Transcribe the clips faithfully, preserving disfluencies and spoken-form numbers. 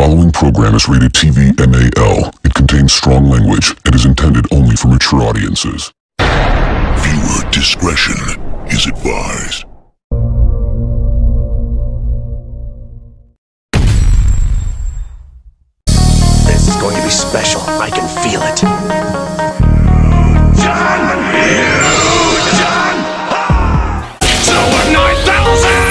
following program is rated T V M A L. It contains strong language and is intended only for mature audiences. Viewer discretion is advised. This is going to be special. I can feel it. John! You! John! Silver nine thousand!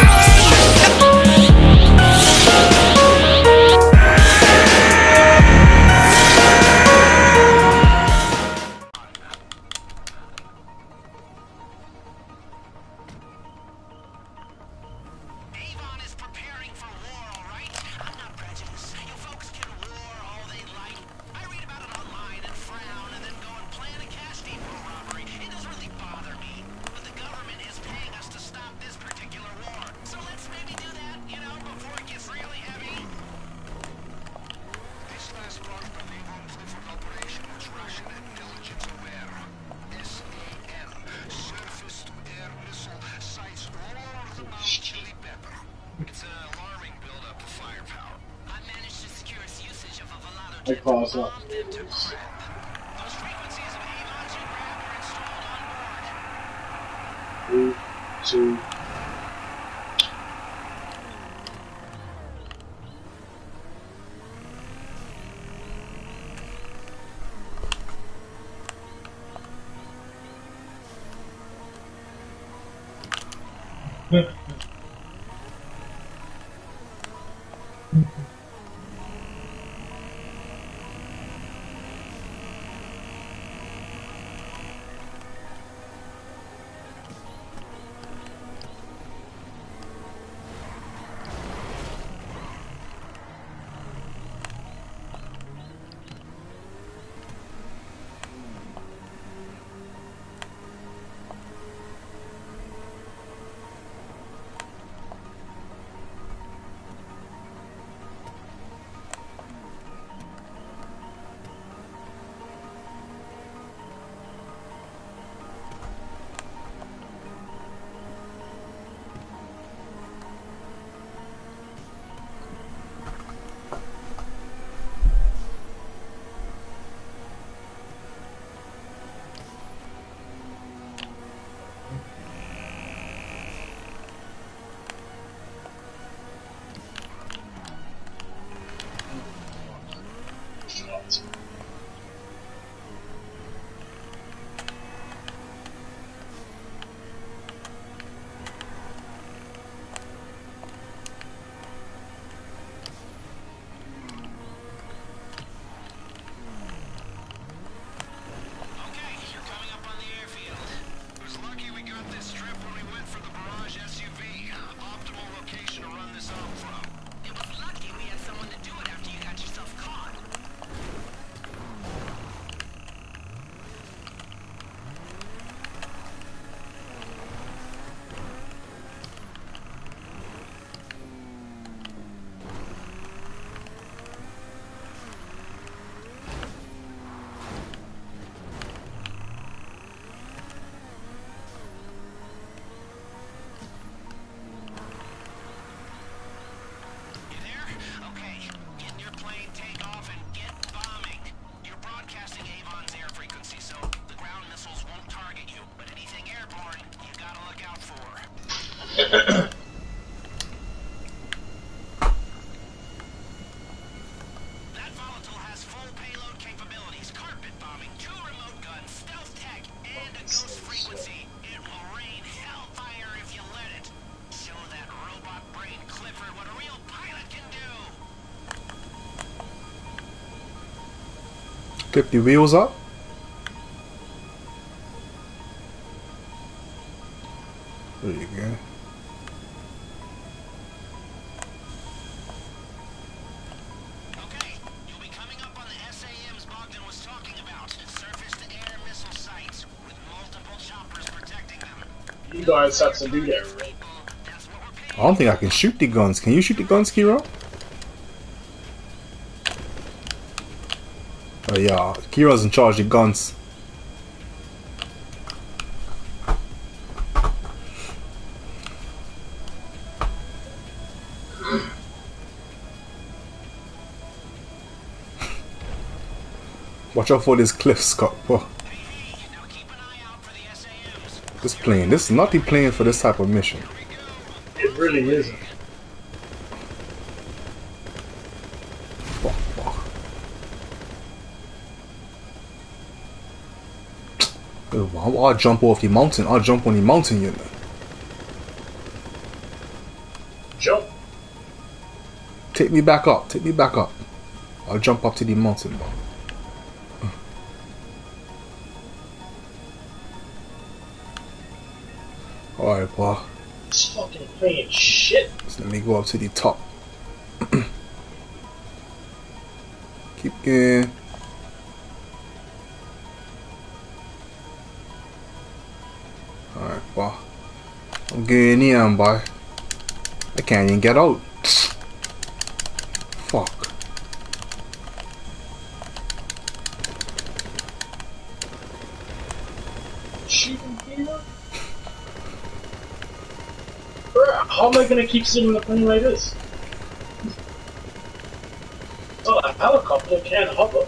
I cause up. Three, two. Clip the wheels up. There you go. Okay, you'll be coming up on the S A Ms Bogdan was talking about. Surface-to-air missile sites with multiple choppers protecting them. You guys have to do that, right? I don't think I can shoot the guns. Can you shoot the guns, Kiro? Oh yeah, Kiro's in charge of the guns. Watch out for this cliff, Scott. Bro. Hey, hey, now keep an eye out for the S A Ms. This plane. This is not the plane for this type of mission. It really isn't. Fuck, fuck. Oh, I'll jump off the mountain. I'll jump on the mountain, you know. Jump. Take me back up. Take me back up. I'll jump up to the mountain, bro. Alright, boy. This fucking plane shit. So let me go up to the top. Keep going. Alright, boy. I'm getting in, boy. I can't even get out. Fuck. Shooting here? Bruh, how am I gonna keep sitting in a plane like this? Oh, a helicopter can't hover.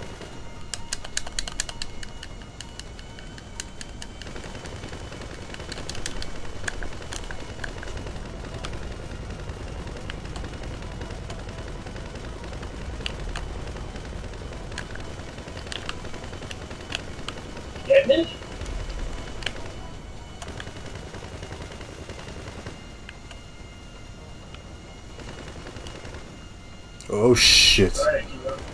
Getting it? Oh shit. Alright, keep up.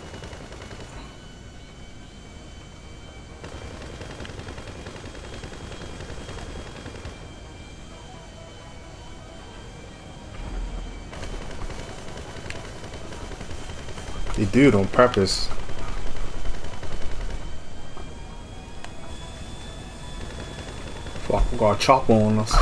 They do it on purpose. Fuck, we got a chopper on us.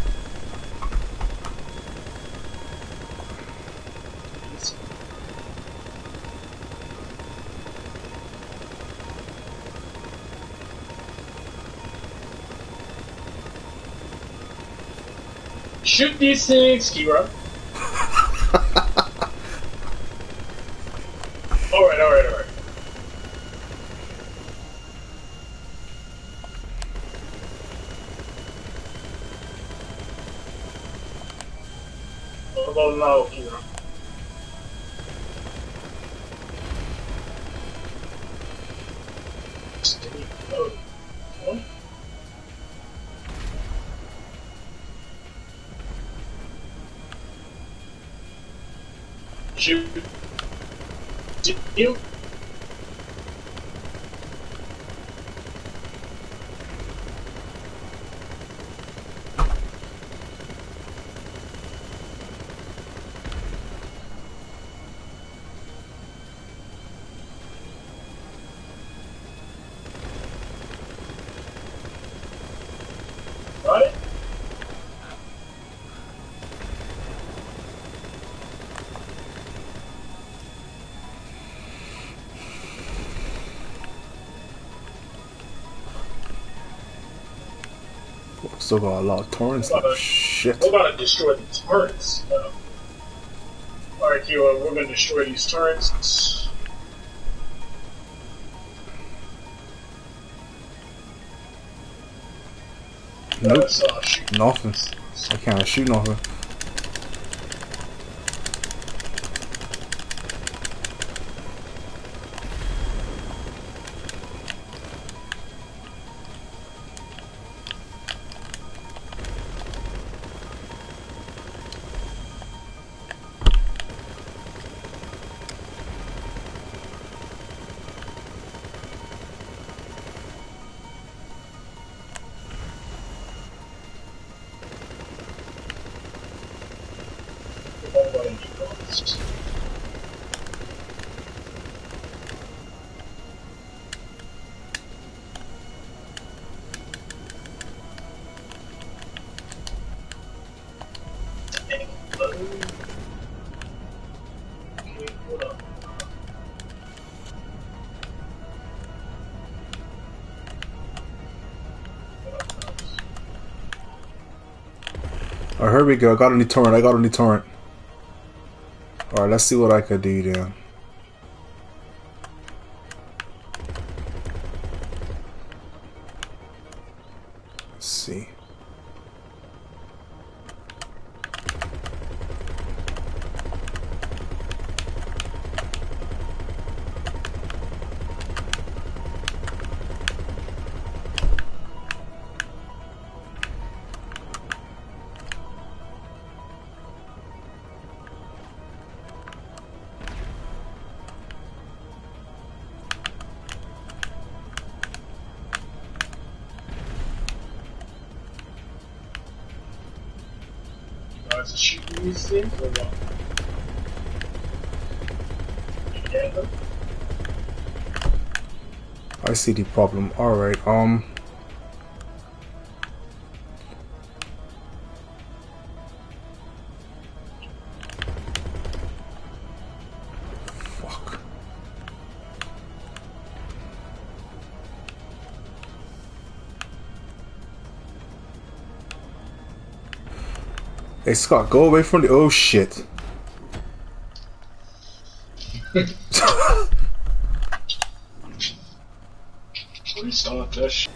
Shoot these things, Kira. Alright, alright, alright. What about now, Kira? Steady. Oh. Huh? Shoot. Did you? Right? Still got a lot of torrents Gotta- left. Shit. We gotta destroy these turrets. Uh, Alright, Kira, we're gonna destroy these turrets. Nope. Let's, uh, shoot. Nothing. I can't shoot nothing. Alright, here we go. I got a new torrent. I got a new torrent. Alright, let's see what I could do then. Let's see. Guys are shooting these things or what? You get them? I see the problem. Alright, um... fuck. Hey Scott, go away from the... oh shit. Restart that shit.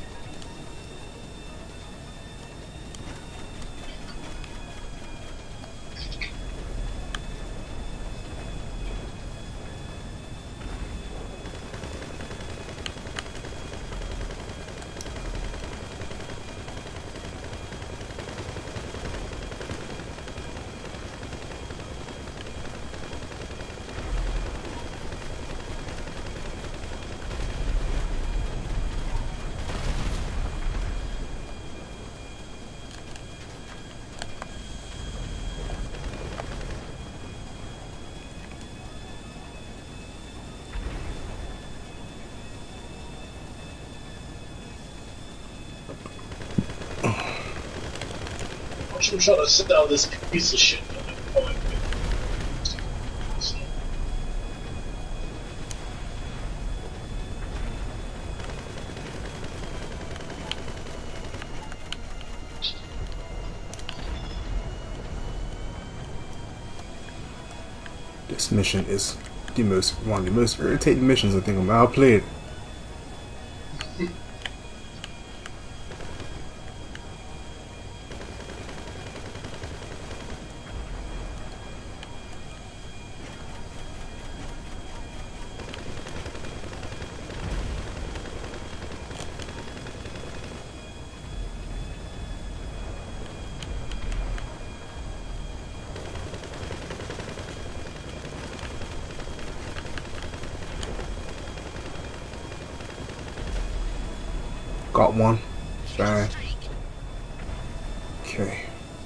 I'm trying to sell this piece of shit. This mission is the most one of the most irritating missions I think I've ever played. Got one. Bang. Okay.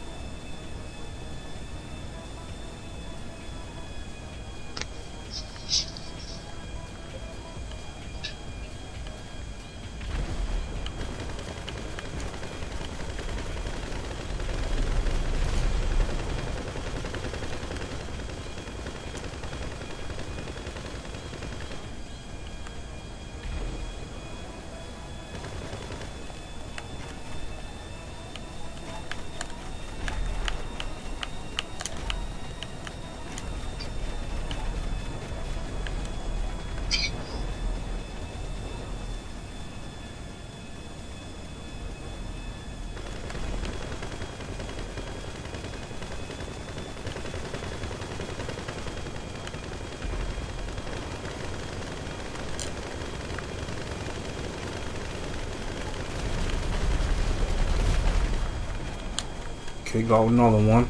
Okay, got another one.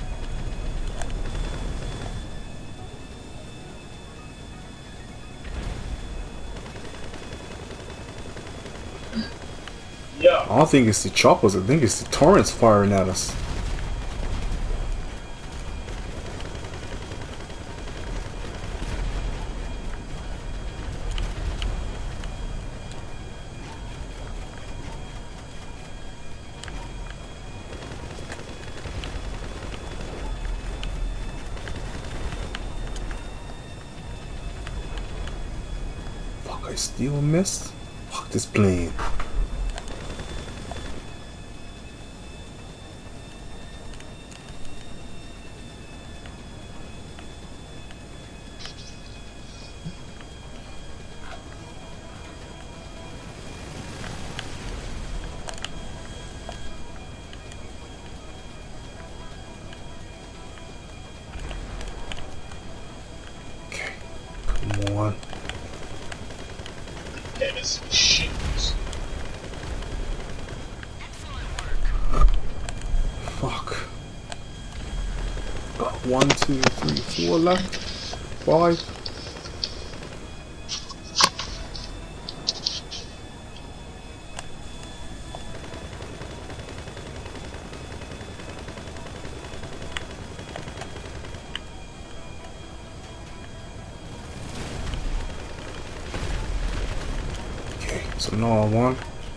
Yeah. I don't think it's the choppers, I think it's the torrents firing at us. Fuck, I still missed? Fuck this plane. Yeah, that's some shit. Fuck. Got one, two, three, four left. Five. Okay, so now one.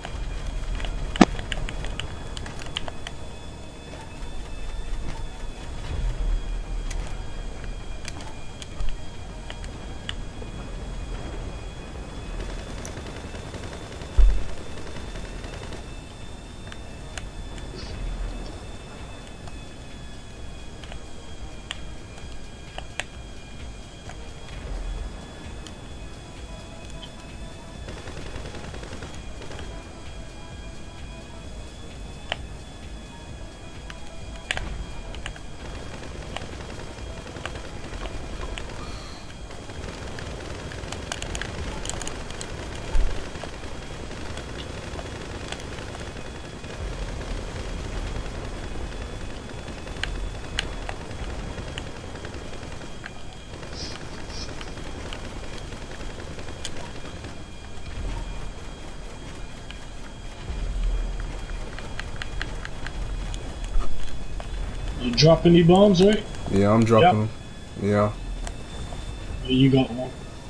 You drop any bombs, right? Yeah, I'm dropping Yep. them. Yeah. Yeah, you got one.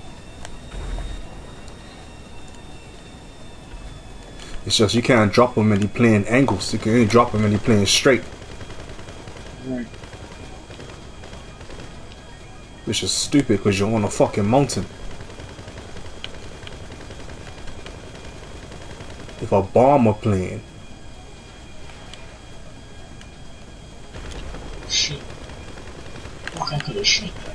It's just you can't drop them when you're playing angles. You can only drop them when you're playing straight. Right. Which is stupid because you're on a fucking mountain. If a bomber plane. Shit. Fuck, I could have shot that.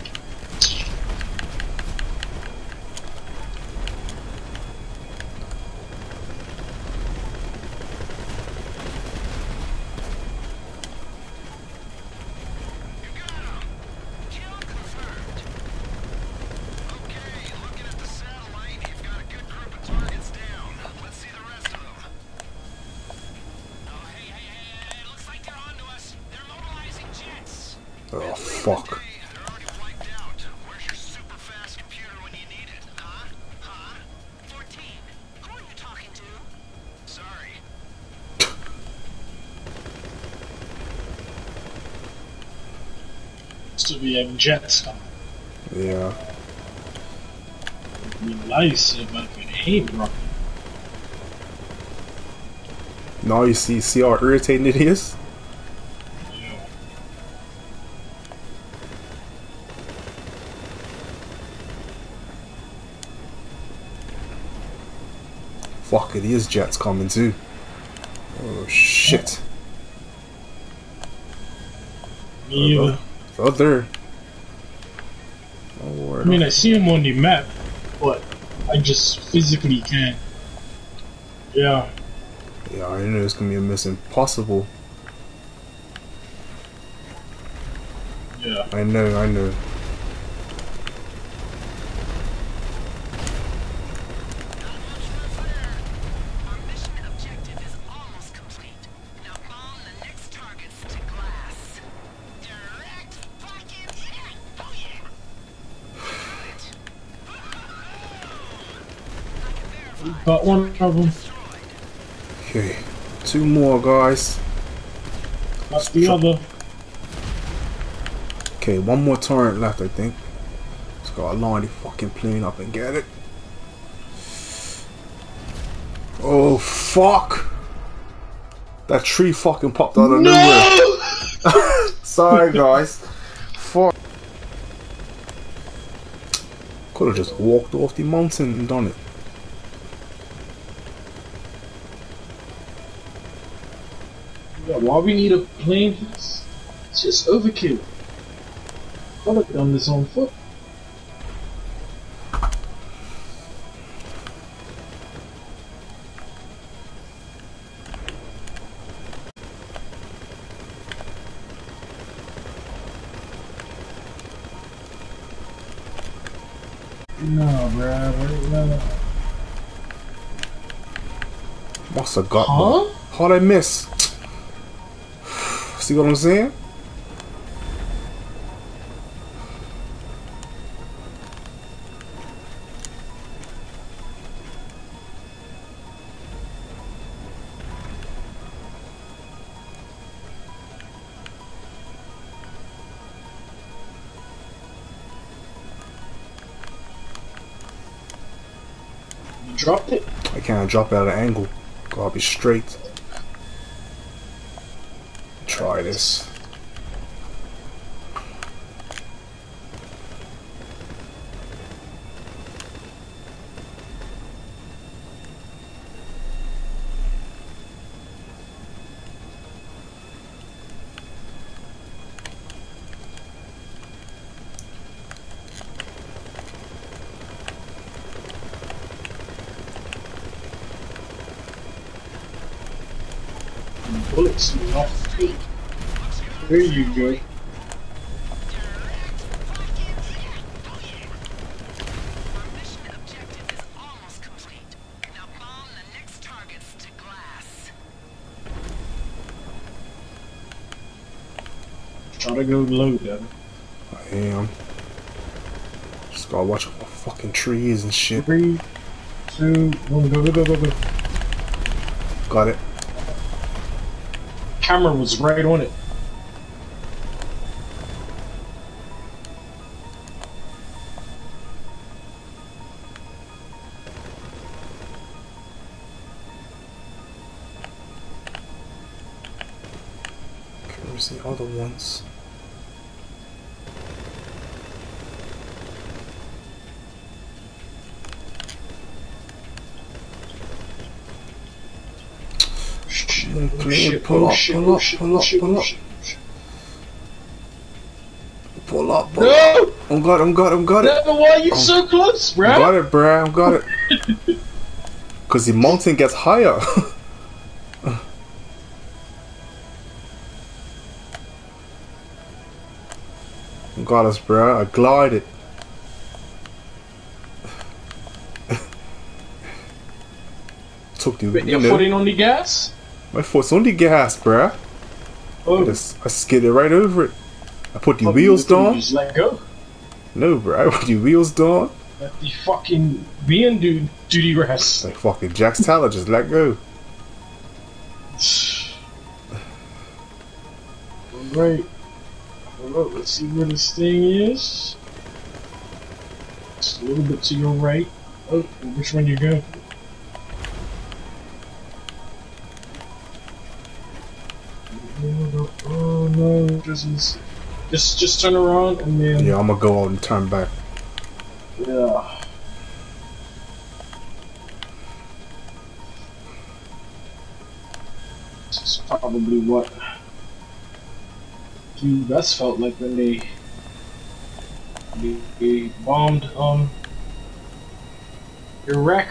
Oh fuck. So we have jets coming. Yeah. Be nice if I could aim rocket. Now you see see how irritating it is? Yeah. Fuck it, is jets coming too. Oh shit. Me either. Oh there. Oh word. I mean, I see him on the map, but I just physically can't. Yeah. Yeah, I know it's gonna be a mission impossible. Yeah. I know, I know. Got one of them. Okay. Two more guys. That's the other. Okay, one more turret left I think. Just gotta line the fucking plane up and get it. Oh fuck! That tree fucking popped out of No! nowhere. Sorry guys. Fuck. Could have just walked off the mountain and done it. Yeah, why we need a plane for this? It's just overkill. I'd have done this on foot. No, bruh, no. Must have got Huh? one. How'd I miss? See what I'm saying? You dropped it? I can't drop it at an angle. Gotta be straight. Try this. Bullets off the feet. There you go. Try to go low, Devin. I am. Just gotta watch all the fucking trees and shit. Three, two, one, go, go, go, go, go. Got it. Camera was right on it. Where's the other ones? Oh, Pull shit, pull oh, up, shit, pull oh, up, shit, pull oh, up, shit, pull oh, up. shit. Pull up, pull up. No! I'm got it, I'm got it, I'm got it. Devin, why are you so close, bro? Got it, bruh, I got it. Cause the mountain gets higher. Got us, bruh. I glided. Took the Put your you know, foot in on the gas? my foot's on the gas, bruh. Oh, I just I skidded right over it. I put the oh, wheels you down. Just let go. No, bruh. I put the wheels down. Let the fucking being dude duty rest. Like fucking Jack's Tyler, just let go. Alright. Alright, let's see where this thing is. It's a little bit to your right. Oh, which one you go? Oh no, just just just turn around and then Yeah, I'm gonna go out and turn back. yeah. This is probably what you best felt like when they they, they bombed um Iraq.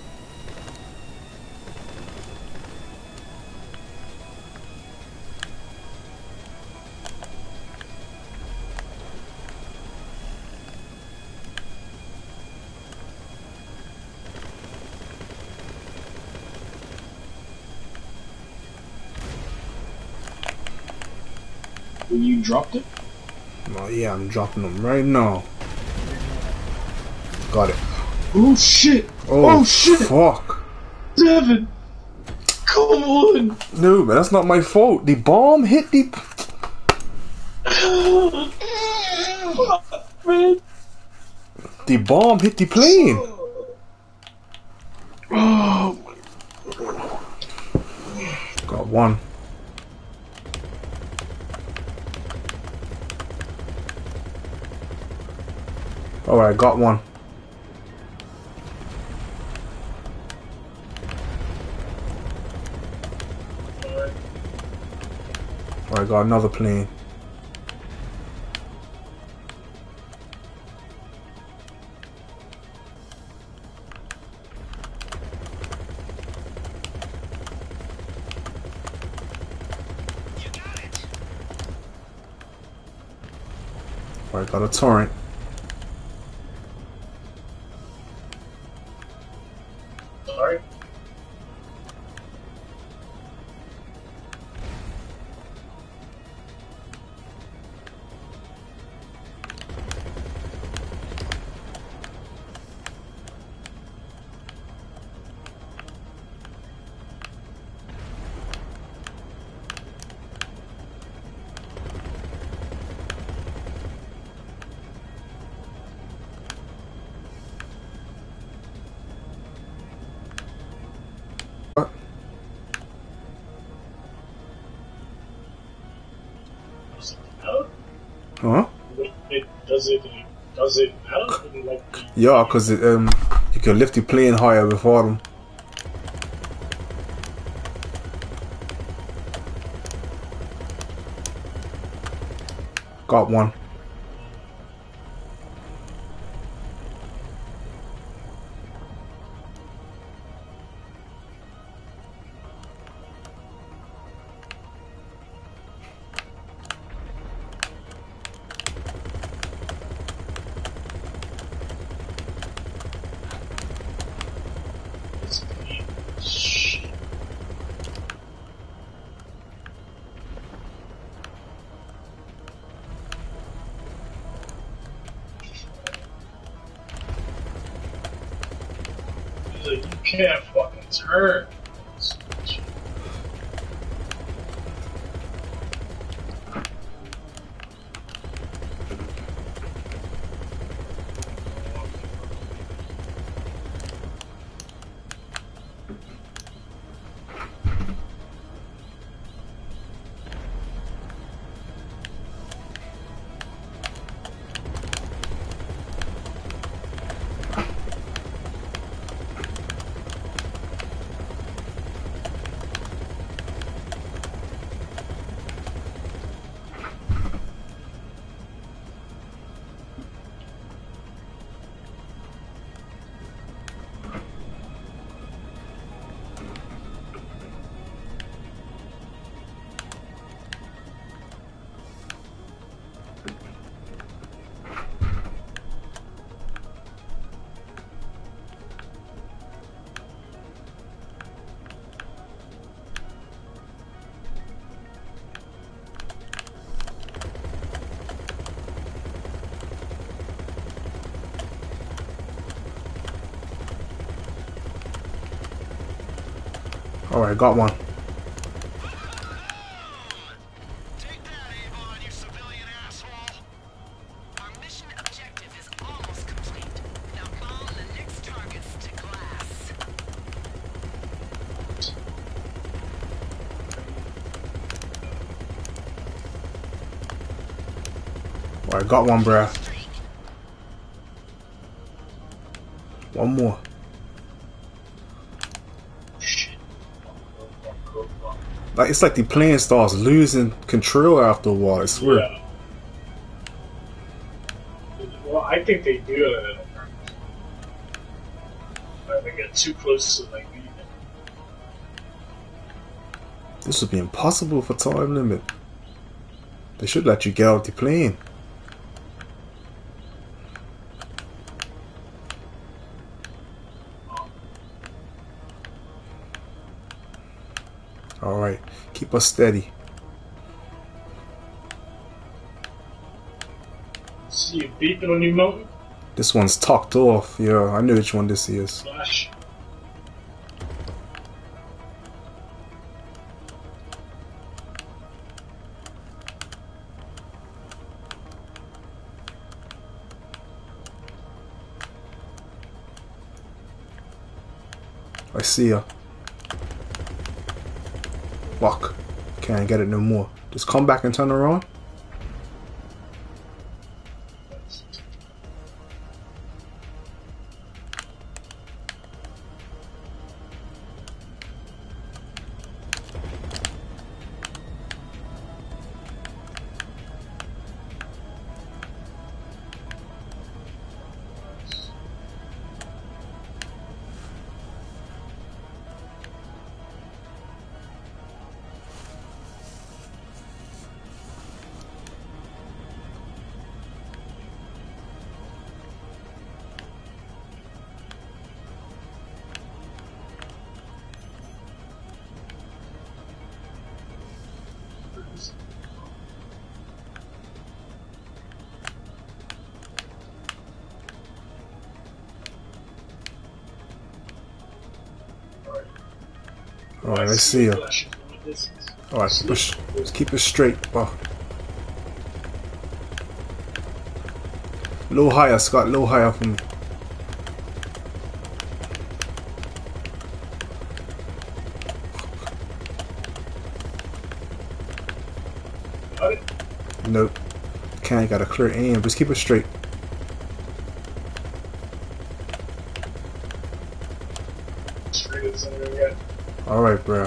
You dropped it? Oh yeah, I'm dropping them right now. Got it. Oh shit! Oh, Oh, shit! fuck. Devin! Come on! No, man, that's not my fault. The bomb hit the. Fuck, man! The bomb hit the plane. Oh, Got one. Alright, got one. Alright, got another plane. Alright, got a torrent. does it does it matter? Like, Yeah, cause it, um you can lift your plane higher before them. Got one. shit. He's like, you can't fucking turn. Alright, got one. Take that, Avon, you civilian asshole. Our mission objective is almost complete. Now bomb the next targets to glass. Alright, got one, bruh. One more. Like, it's like the plane starts losing control after a while, I swear. Yeah. Well, I think they do it. I think get too close to like beating it. This would be impossible for time limit. They should let you get out the plane. Alright, keep us steady. See you beeping on your motor? This one's tucked off. Yeah, I know which one this is. Flash. I see ya. Fuck. Can't get it no more. Just come back and turn around. Alright, let's see ya. Alright, push. Let's keep it straight. Oh. Low higher, Scott. Low higher from me. Nope. Can't. Got a clear aim. Just keep it straight. Straight as I got. Alright, bro.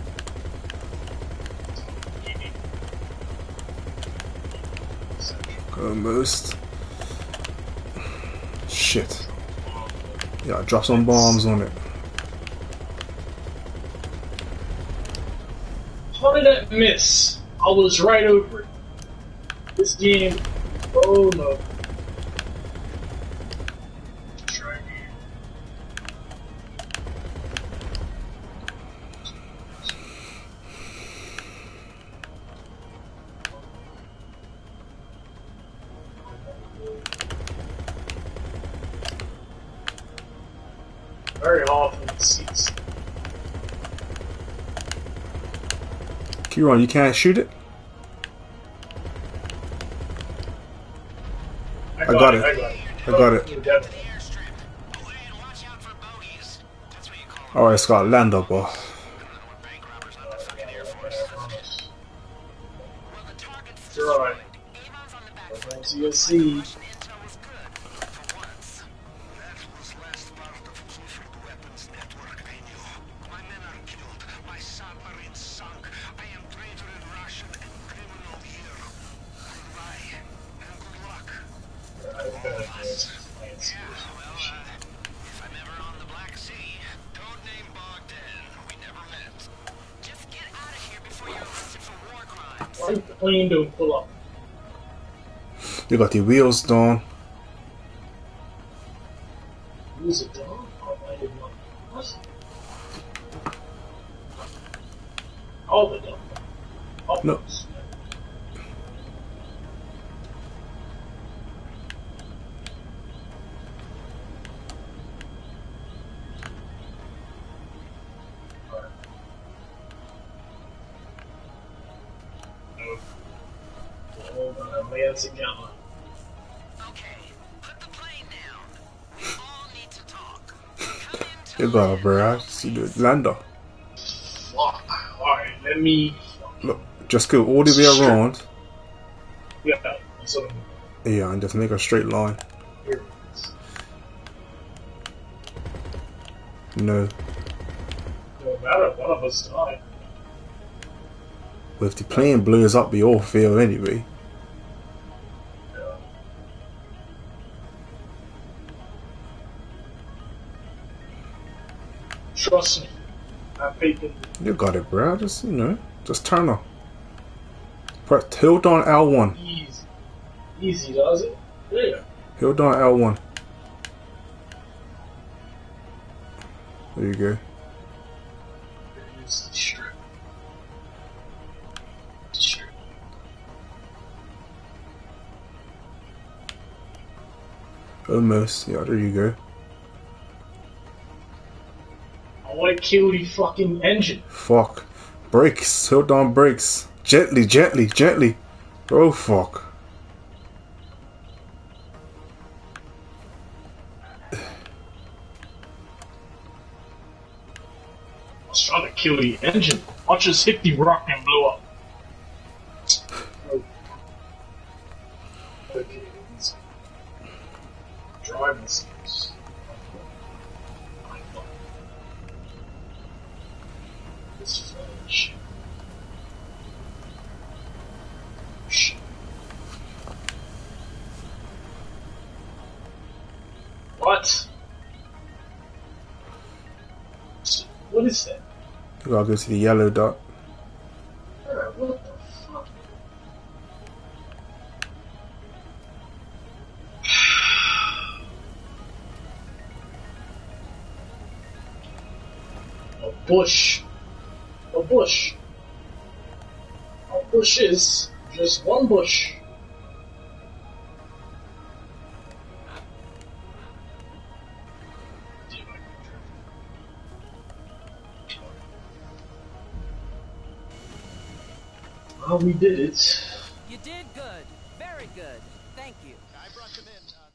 Almost. Shit. Yeah, drop some bombs on it. How did that miss? I was right over it. This game. Oh no. Try again. Very often it seats. Kieran, you can't shoot it? I I got, got it, it. I got it. I got it. Oh, definitely. Alright, Scott, land up, boy. You're alright. Once you see. Why the plane don't pull up? You got the wheels down. Use it down? Oh, I didn't know. What? All the down. Oh, No. Hold on, Lance again. Okay, put the plane down. We all need to talk. Come into You got it, bro. See the lander. Fuck. Alright, let me. Look, just go all the way around. Yeah, so Yeah, and just make a straight line. here it is. No. No matter, one of us died. But if the plane blows up, we all fail anyway. Yeah. Trust me. I faith in You got it, bro. Just, you know, just turn her. Press, hold on L one. easy. Easy, does it? Yeah. Hold on L one. There you go. Use the strip. Strip. Almost. Yeah, there you go. I want to kill the fucking engine. Fuck. Brakes. Hold on brakes. Gently, gently, gently. Oh, fuck. I was trying to kill the engine. Watch us hit the rock and blow up. Oh. Okay, easy. Driving skills. This fudge. Shit. What? What is that? You gotta go to the yellow dot. Alright, what the fuck? A bush. A bush. A bush is just one bush. Well, we did it. You did good. Very good. Thank you. I brought them in. Uh,